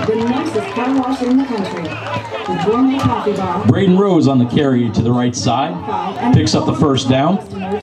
The nicest car wash in the country. The Gourmet Coffee Bar. Braden Rose on the carry to the right side. Picks up the first down.